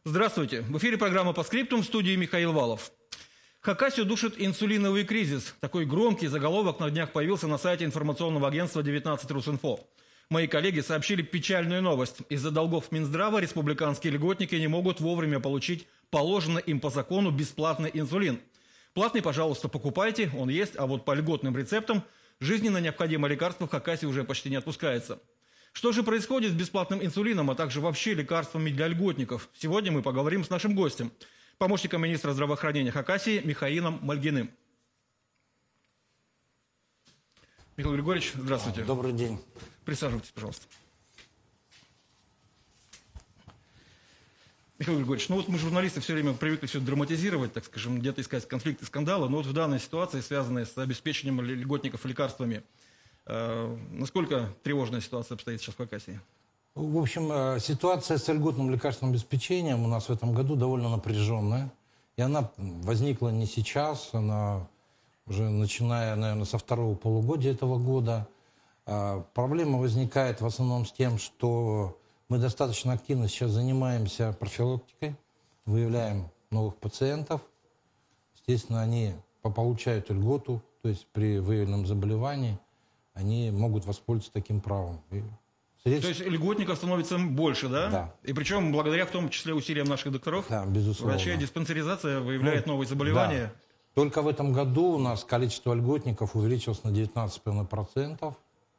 Здравствуйте. В эфире программа «По скриптум», в студии Михаил Валов. Хакасию душит инсулиновый кризис. Такой громкий заголовок на днях появился на сайте информационного агентства 19Русинфо. Мои коллеги сообщили печальную новость. Из-за долгов Минздрава республиканские льготники не могут вовремя получить положенный им по закону бесплатный инсулин. Платный, пожалуйста, покупайте, он есть, а вот по льготным рецептам жизненно необходимое лекарство в Хакасии уже почти не отпускается. Что же происходит с бесплатным инсулином, а также вообще лекарствами для льготников? Сегодня мы поговорим с нашим гостем, помощником министра здравоохранения Хакасии Михаилом Мальгиным. Михаил Григорьевич, здравствуйте. Добрый день. Присаживайтесь, пожалуйста. Михаил Григорьевич, ну вот мы, журналисты, все время привыкли все драматизировать, так скажем, где-то искать конфликты, скандалы, но вот в данной ситуации, связанной с обеспечением льготников лекарствами, насколько тревожная ситуация обстоит сейчас в Хакасии? В общем, ситуация с льготным лекарственным обеспечением у нас в этом году довольно напряженная. И она возникла не сейчас, она уже начиная, наверное, со второго полугодия этого года. Проблема возникает в основном с тем, что мы достаточно активно сейчас занимаемся профилактикой, выявляем новых пациентов. Естественно, они получают льготу, то есть при выявленном заболевании они могут воспользоваться таким правом. То есть льготников становится больше, да? Да. И причем благодаря в том числе усилиям наших докторов, да, безусловно. Врачей, диспансеризация выявляет новые заболевания. Да. Только в этом году у нас количество льготников увеличилось на 19,5%.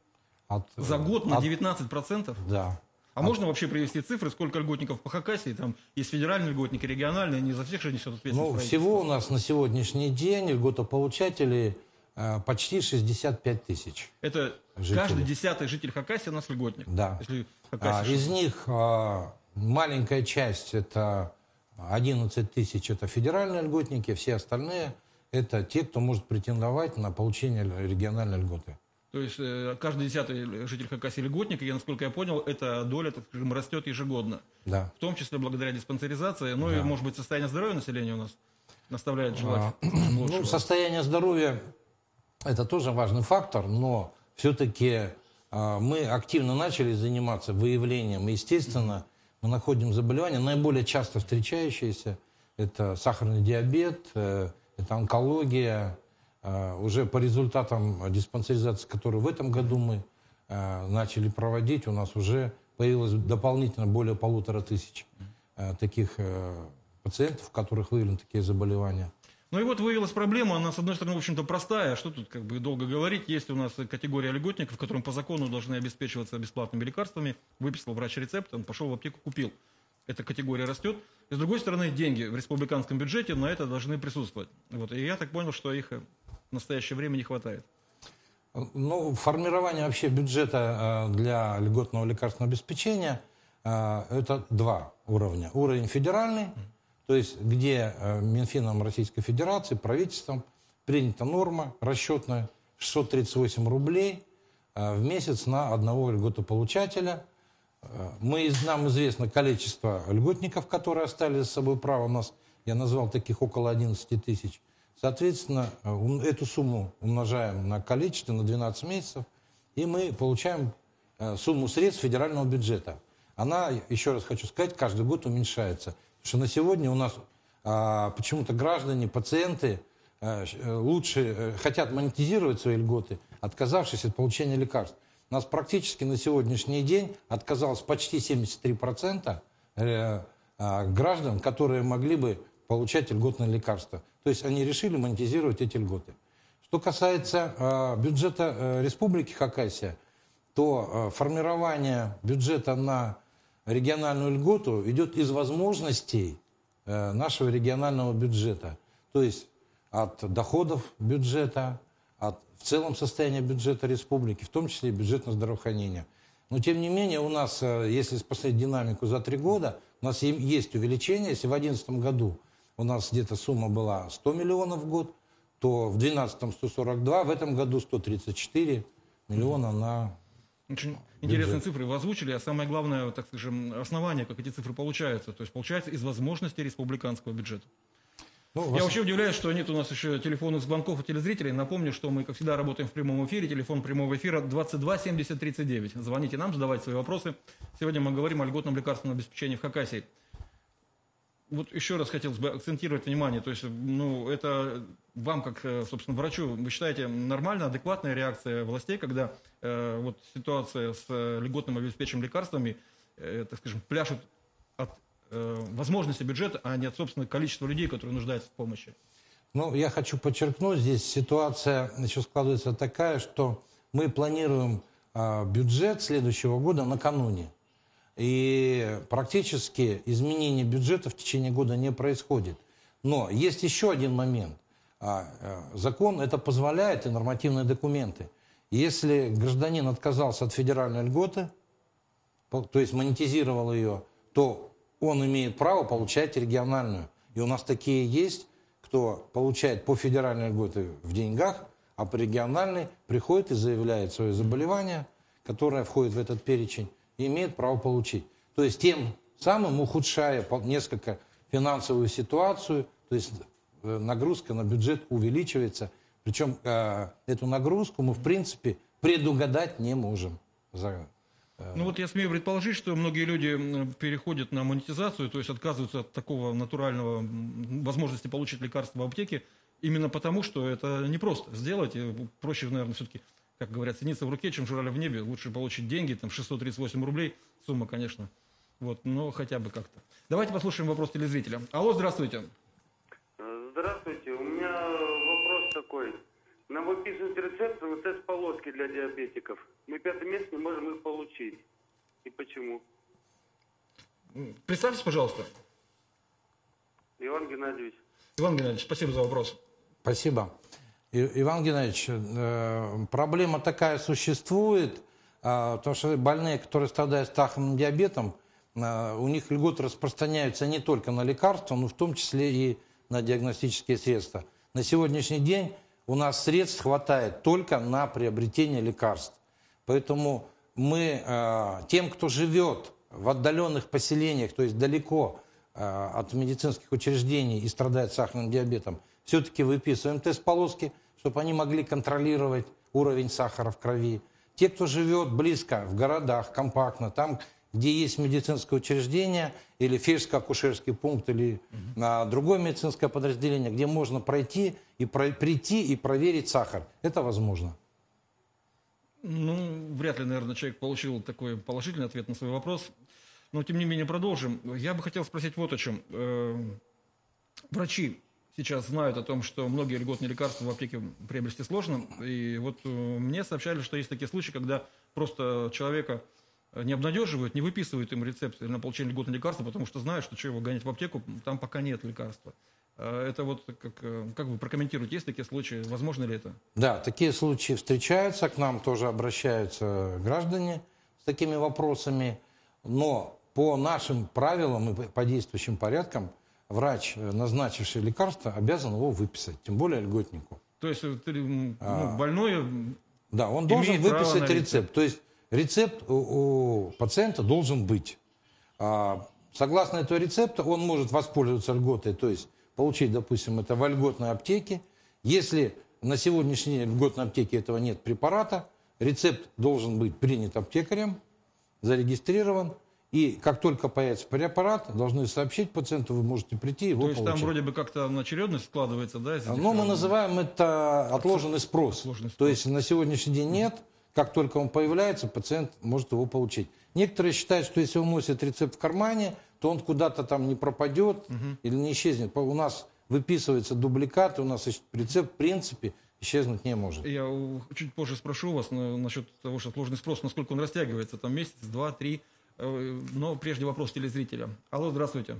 За год на 19%? Да. А можно вообще привести цифры, сколько льготников по Хакасии? Там есть федеральные льготники, региональные, не за всех же несет ответственность. Ну, всего у нас на сегодняшний день льготополучателей почти 65 тысяч. Это жителей. Каждый 10-й житель Хакасии у нас льготник. Да. Если Из них маленькая часть, это 11 тысяч, это федеральные льготники, все остальные это те, кто может претендовать на получение региональной льготы. То есть каждый 10-й житель Хакасии льготник, и, насколько я понял, эта доля, так скажем, растет ежегодно. Да. В том числе благодаря диспансеризации. Ну да. и, может быть, состояние здоровья населения у нас наставляет желать лучшего. Состояние здоровья – это тоже важный фактор, но все-таки мы активно начали заниматься выявлением. Естественно, мы находим заболевания, наиболее часто встречающиеся – это сахарный диабет, это онкология. Уже по результатам диспансеризации, которую в этом году мы начали проводить, у нас уже появилось дополнительно более 1500 таких пациентов, у которых выявлены такие заболевания. Ну и вот выявилась проблема, она, с одной стороны, в общем-то, простая. Что тут как бы долго говорить? Есть у нас категория льготников, которым по закону должны обеспечиваться бесплатными лекарствами. Выписал врач рецепт, он пошел в аптеку, купил. Эта категория растет. И, с другой стороны, деньги в республиканском бюджете на это должны присутствовать. Вот. И я так понял, что их в настоящее время не хватает. Ну, формирование вообще бюджета для льготного лекарственного обеспечения это два уровня. Уровень федеральный, то есть где Минфином Российской Федерации, правительством принята норма расчетная 638 рублей в месяц на одного льготополучателя. Нам известно количество льготников, которые оставили за собой право. У нас, я назвал таких, около 11 тысяч. Соответственно, эту сумму умножаем на количество, на 12 месяцев, и мы получаем сумму средств федерального бюджета. Она, еще раз хочу сказать, каждый год уменьшается. Потому что на сегодня у нас почему-то граждане, пациенты лучше хотят монетизировать свои льготы, отказавшись от получения лекарств. У нас практически на сегодняшний день отказалось почти 73% граждан, которые могли бы получать льготные лекарства. То есть они решили монетизировать эти льготы. Что касается бюджета Республики Хакасия, то формирование бюджета на региональную льготу идет из возможностей нашего регионального бюджета. То есть от доходов бюджета, от в целом состояния бюджета республики, в том числе и бюджет на здравоохранение. Но тем не менее у нас, если посмотреть динамику за 3 года, у нас есть увеличение. Если в 2011 году у нас где-то сумма была 100 миллионов в год, то в 2012 142, в этом году 134 миллиона на Очень интересные цифры вы озвучили, а самое главное, так скажем, основание, как эти цифры получаются. То есть получается из возможностей республиканского бюджета. Я вообще удивляюсь, что нет у нас еще телефонных звонков у телезрителей. Напомню, что мы, как всегда, работаем в прямом эфире. Телефон прямого эфира 22 70 39. Звоните нам, задавайте свои вопросы. Сегодня мы говорим о льготном лекарственном обеспечении в Хакасии. Вот еще раз хотелось бы акцентировать внимание, то есть, ну, это вам, как, собственно, врачу, вы считаете нормально, адекватная реакция властей, когда вот ситуация с льготным обеспеченными лекарствами, так скажем, пляшут от возможности бюджета, а не от, собственно, количества людей, которые нуждаются в помощи? Ну, я хочу подчеркнуть, здесь ситуация еще складывается такая, что мы планируем бюджет следующего года накануне. И практически изменение бюджета в течение года не происходит. Но есть еще один момент. Закон это позволяет, и нормативные документы. Если гражданин отказался от федеральной льготы, то есть монетизировал ее, то он имеет право получать региональную. И у нас такие есть, кто получает по федеральной льготе в деньгах, а по региональной приходит и заявляет свое заболевание, которое входит в этот перечень, и имеет право получить. То есть тем самым ухудшая несколько финансовую ситуацию, то есть нагрузка на бюджет увеличивается. Причем эту нагрузку мы, в принципе, предугадать не можем. Ну вот я смею предположить, что многие люди переходят на монетизацию, то есть отказываются от такого натурального возможности получить лекарство в аптеке, именно потому, что это непросто сделать. И проще, наверное, все-таки, как говорят, цениться в руке, чем журавля в небе. Лучше получить деньги, там 638 рублей, сумма, конечно. Вот, но хотя бы как-то. Давайте послушаем вопрос телезрителя. Алло, здравствуйте. Здравствуйте. У меня вопрос такой. Нам выписывают рецепты на тест-полоски для диабетиков. Мы 5 месяц не можем их получить. И почему? Представьтесь, пожалуйста. Иван Геннадьевич. Иван Геннадьевич, спасибо за вопрос. Спасибо. Иван Геннадьевич, проблема такая существует, потому что больные, которые страдают сахарным диабетом, у них льготы распространяются не только на лекарства, но в том числе и на диагностические средства. На сегодняшний день у нас средств хватает только на приобретение лекарств. Поэтому мы тем, кто живет в отдаленных поселениях, то есть далеко от медицинских учреждений и страдает сахарным диабетом, все-таки выписываем тест-полоски, чтобы они могли контролировать уровень сахара в крови. Те, кто живет близко, в городах, компактно, там, где есть медицинское учреждение или фельдшерско-акушерский пункт или другое медицинское подразделение, где можно прийти и проверить сахар. Это возможно. Ну, вряд ли, наверное, человек получил такой положительный ответ на свой вопрос. Но, тем не менее, продолжим. Я бы хотел спросить вот о чем. Врачи сейчас знают о том, что многие льготные лекарства в аптеке приобрести сложно. И вот мне сообщали, что есть такие случаи, когда просто человека не обнадеживают, не выписывают им рецепт на получение льготного лекарства, потому что знают, что его гонять в аптеку, там пока нет лекарства. Это вот как вы прокомментируете, есть такие случаи, возможно ли это? Да, такие случаи встречаются, к нам тоже обращаются граждане с такими вопросами, но по нашим правилам и по действующим порядкам врач, назначивший лекарство, обязан его выписать, тем более льготнику. То есть больной... Да, он должен выписать рецепт. То есть рецепт у пациента должен быть. Согласно этого рецепта он может воспользоваться льготой, то есть получить, допустим, это в льготной аптеке. Если на сегодняшний день в льготной аптеке этого нет препарата, рецепт должен быть принят аптекарем, зарегистрирован. И как только появится препарат, должны сообщить пациенту, вы можете прийти и его получить. То есть там вроде бы как-то очередность складывается, да? Но мы называем это отложенный спрос. То есть на сегодняшний день нет. Как только он появляется, пациент может его получить. Некоторые считают, что если он носит рецепт в кармане, то он куда-то там не пропадет или не исчезнет. У нас выписывается дубликат, у нас рецепт в принципе исчезнуть не может. Я чуть позже спрошу вас насчет того, что отложенный спрос, насколько он растягивается, там месяц, 2, 3. Но прежде вопрос телезрителя. Алло, здравствуйте.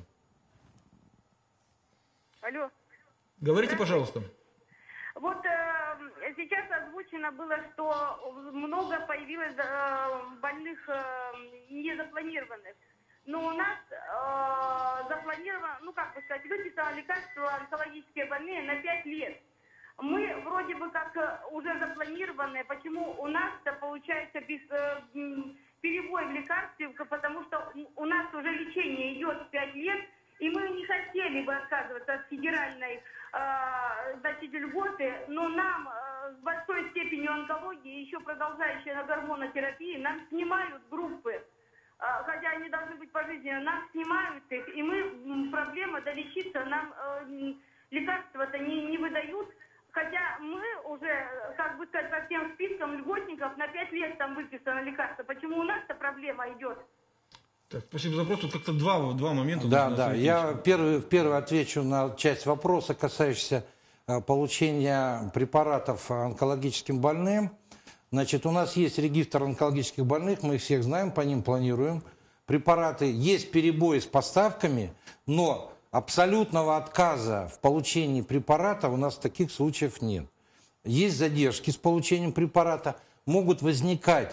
Алло. Говорите, пожалуйста. Вот сейчас озвучено было, что много появилось больных незапланированных. Но у нас запланировано, ну как бы сказать, выписано лекарства онкологические больные на 5 лет. Мы вроде бы как уже запланированные. Почему у нас-то получается перебой в лекарстве, потому что у нас уже лечение идет 5 лет, и мы не хотели бы отказываться от федеральной льготы, но нам с большой степенью онкологии, еще продолжающей на гормонотерапии, нам снимают группы. хотя они должны быть пожизненно, нам снимают их, и мы, проблема долечиться, нам лекарства-то не выдают, хотя мы уже, как бы сказать, по всем спискам льготников на 5 лет там выписано лекарство. Почему у нас-то проблема идет? Так, спасибо за вопрос. Тут как-то два момента. Да. Я первый отвечу на часть вопроса, касающаяся получения препаратов онкологическим больным. Значит, у нас есть регистр онкологических больных, мы их всех знаем, по ним планируем. Препараты, есть перебои с поставками, но абсолютного отказа в получении препарата у нас таких случаев нет. Есть задержки с получением препарата, могут возникать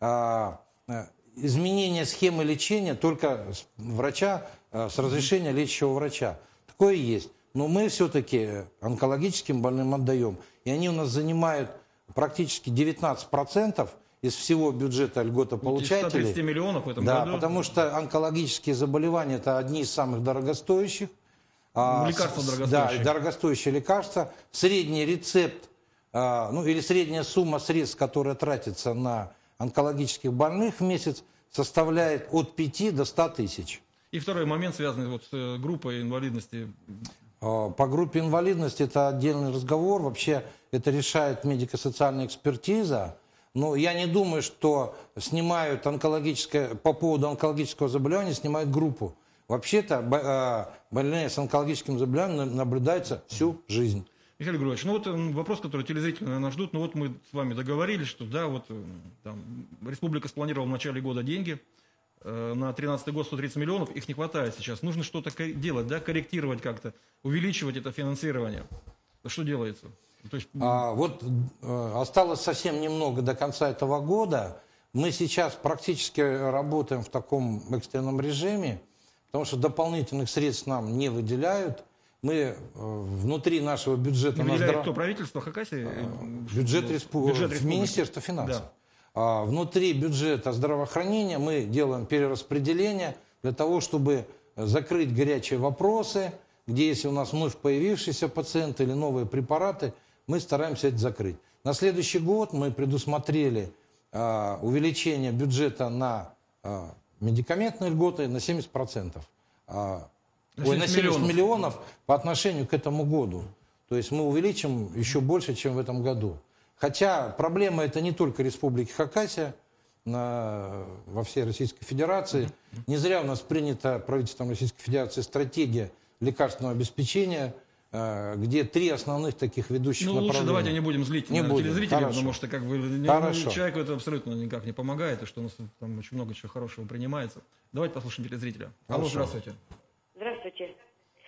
изменения схемы лечения только врача, с разрешения лечащего врача. Такое есть. Но мы все-таки онкологическим больным отдаем. И они у нас занимают практически 19% из всего бюджета льготополучателей. 130 миллионов в этом да, году. потому что онкологические заболевания – это одни из самых дорогостоящих. Лекарства дорогостоящие. Да, дорогостоящие лекарства. Средний рецепт, или средняя сумма средств, которая тратится на онкологических больных в месяц, составляет от 5 до 100 тысяч. И второй момент, связанный вот с группой инвалидности. По группе инвалидности это отдельный разговор. Вообще это решает медико-социальная экспертиза. Но я не думаю, что снимают по поводу онкологического заболевания снимают группу. Вообще-то больные с онкологическим заболеванием наблюдаются всю жизнь. Михаил Григорьевич, вот вопрос, который телезрители, наверное, ждут. Мы с вами договорились, что республика спланировала в начале года деньги. На 2013 год 130 миллионов, их не хватает сейчас. Нужно что-то делать, корректировать как-то, увеличивать это финансирование. Что делается? То есть... Осталось совсем немного до конца этого года. Мы сейчас практически работаем в таком экстренном режиме, потому что дополнительных средств нам не выделяют. Мы внутри нашего бюджета... Выделяет кто? Правительство Хакасии? Бюджет республики. Министерство финансов. Да. Внутри бюджета здравоохранения мы делаем перераспределение для того, чтобы закрыть горячие вопросы, где если у нас вновь появившиеся пациенты или новые препараты, мы стараемся это закрыть. На следующий год мы предусмотрели увеличение бюджета на медикаментные льготы на 70%. На 70 миллионов по отношению к этому году. То есть мы увеличим еще больше, чем в этом году. Хотя проблема это не только Республики Хакасия, во всей Российской Федерации. Не зря у нас принята правительством Российской Федерации стратегия лекарственного обеспечения, где 3 основных таких ведущих направления. Лучше давайте не будем злить телезрителей, Хорошо. потому что человеку это абсолютно никак не помогает, и что у нас там очень много чего хорошего принимается. Давайте послушаем телезрителя. Алло, здравствуйте. Здравствуйте.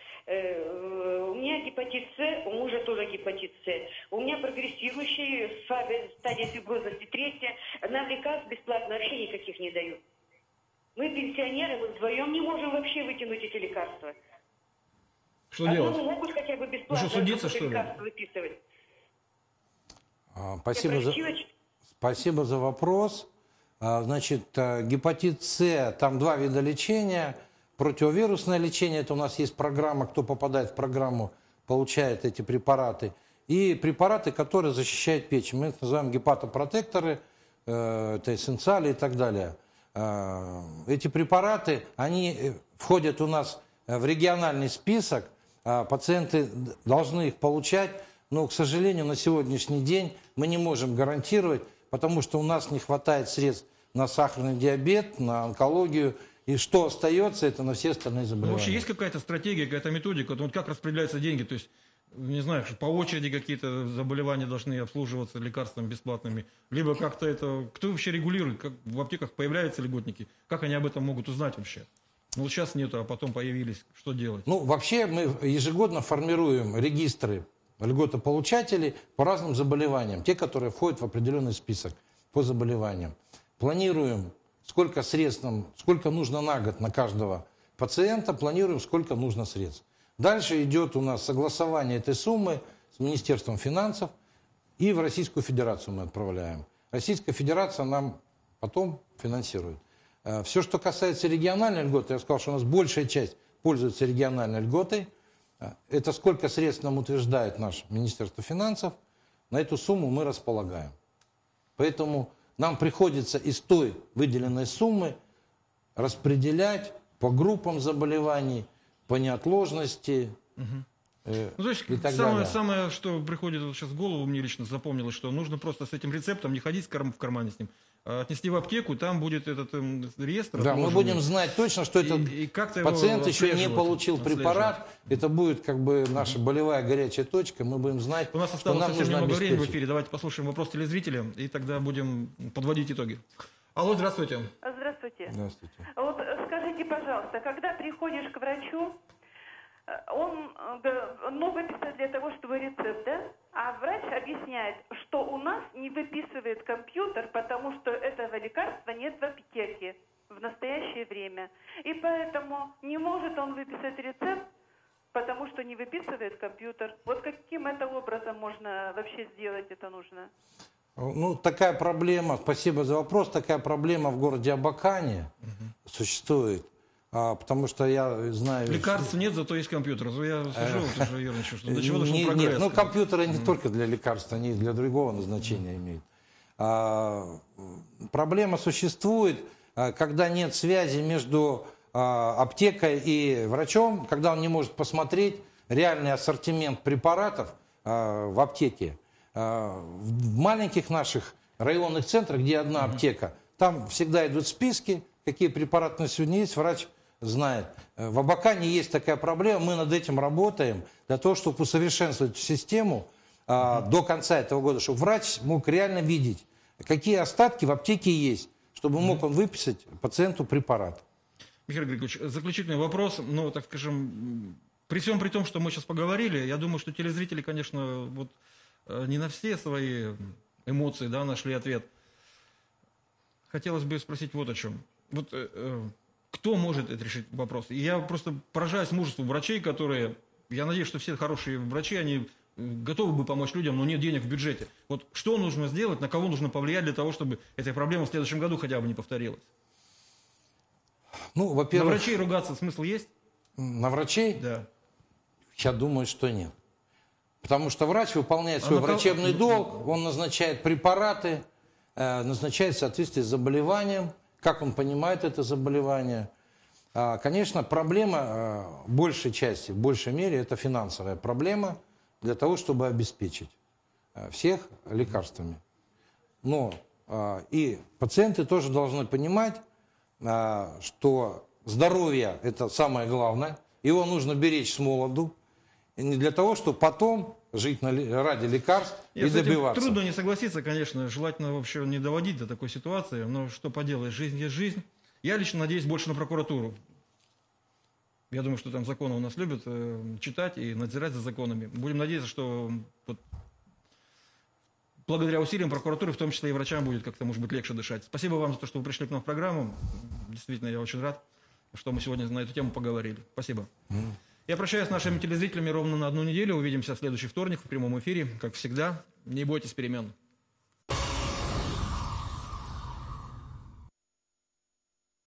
У меня гепатит С, у мужа тоже гепатит С. У меня прогрессирующий, стадия фиброзности 3. Нам лекарств бесплатно вообще никаких не дают. Мы пенсионеры, мы вдвоем не можем вообще вытянуть эти лекарства. Что делать? Могут хотя бы бесплатно судиться, что ли? лекарства выписывать. Спасибо за вопрос. Значит, гепатит С, там 2 вида лечения. Противовирусное лечение, это у нас есть программа, кто попадает в программу, получает эти препараты. И препараты, которые защищают печень. Мы их называем гепатопротекторы, это эссенциали и так далее. Эти препараты, они входят у нас в региональный список, пациенты должны их получать, но, к сожалению, на сегодняшний день мы не можем гарантировать, потому что у нас не хватает средств на сахарный диабет, на онкологию. И что остается, это на все остальные заболевания. Вообще есть какая-то стратегия, какая-то методика? Вот как распределяются деньги? То есть, не знаю, по очереди какие-то заболевания должны обслуживаться лекарствами бесплатными? Либо как-то это... Кто вообще регулирует? Как в аптеках появляются льготники? Как они об этом могут узнать вообще? Вот сейчас нету, а потом появились. Что делать? Вообще мы ежегодно формируем регистры льготополучателей по разным заболеваниям. Те, которые входят в определенный список по заболеваниям. Планируем, сколько средств сколько нужно на год на каждого пациента, планируем, сколько нужно средств. Дальше идет у нас согласование этой суммы с Министерством финансов, и в Российскую Федерацию мы отправляем. Российская Федерация нам потом финансирует. Все, что касается региональной льготы, я сказал, что у нас большая часть пользуется региональной льготой. Это сколько средств нам утверждает наше Министерство финансов, на эту сумму мы располагаем. Поэтому нам приходится из той выделенной суммы распределять по группам заболеваний, по неотложности. Ну, то есть И так далее. самое, что приходит вот сейчас в голову, мне лично запомнилось, что нужно просто с этим рецептом не ходить в кармане с ним, а отнести в аптеку, там будет этот реестр. Да, мы будем знать точно, что этот пациент еще не получил препарат. Это будет как бы наша болевая горячая точка. Мы будем знать, У нас что осталось нам совсем нужно немного времени в обеспечить. эфире. Давайте послушаем вопрос телезрителя, и тогда будем подводить итоги. Алло, здравствуйте. Здравствуйте. Здравствуйте. Вот скажите, пожалуйста, когда приходишь к врачу, он выписывает для того, чтобы рецепт, да? А врач объясняет, что у нас не выписывает компьютер, потому что этого лекарства нет в аптеке в настоящее время. И поэтому не может он выписать рецепт, потому что не выписывает компьютер. Вот каким это образом можно вообще сделать это нужно? Ну, такая проблема, спасибо за вопрос, такая проблема в городе Абакане существует. Потому что я знаю... Лекарств нет, зато есть компьютер. Я сижу, уже ерничаю, что до чего дошел прогресс. Нет, ну компьютеры не только для лекарств, они и для другого назначения имеют. Проблема существует, когда нет связи между аптекой и врачом, когда он не может посмотреть реальный ассортимент препаратов в аптеке. В маленьких наших районных центрах, где одна аптека, там всегда идут списки, какие препараты на сегодня есть, врач знает. В Абакане есть такая проблема, мы над этим работаем, для того, чтобы усовершенствовать систему до конца этого года, чтобы врач мог реально видеть, какие остатки в аптеке есть, чтобы мог он выписать пациенту препарат. Михаил Григорьевич, заключительный вопрос, ну, так скажем, при всем при том, что мы сейчас поговорили, я думаю, что телезрители, конечно, вот не на все свои эмоции, да, нашли ответ. Хотелось бы спросить вот о чем. Вот кто может это решить вопрос? И я просто поражаюсь мужеству врачей, которые, я надеюсь, что все хорошие врачи, они готовы бы помочь людям, но нет денег в бюджете. Вот что нужно сделать, на кого нужно повлиять для того, чтобы эта проблема в следующем году хотя бы не повторилась? Ну, во-первых, на врачей ругаться смысл есть? На врачей? Да. Я думаю, что нет. Потому что врач выполняет свой врачебный долг, он назначает препараты, назначает в соответствии с заболеванием, как он понимает это заболевание. Конечно, проблема в большей части, в большей мере, это финансовая проблема для того, чтобы обеспечить всех лекарствами. Но и пациенты тоже должны понимать, что здоровье – это самое главное, его нужно беречь с молоду, и не для того, чтобы потом жить ради лекарств и добиваться. Трудно не согласиться, конечно, желательно вообще не доводить до такой ситуации, но что поделаешь, жизнь есть жизнь. Я лично надеюсь больше на прокуратуру. Я думаю, что там законы у нас любят читать и надзирать за законами. Будем надеяться, что вот, благодаря усилиям прокуратуры, в том числе и врачам, будет как-то, может быть, легче дышать. Спасибо вам за то, что вы пришли к нам в программу. Действительно, я очень рад, что мы сегодня на эту тему поговорили. Спасибо. Я прощаюсь с нашими телезрителями ровно на 1 неделю. Увидимся в следующий вторник в прямом эфире. Как всегда, не бойтесь перемен.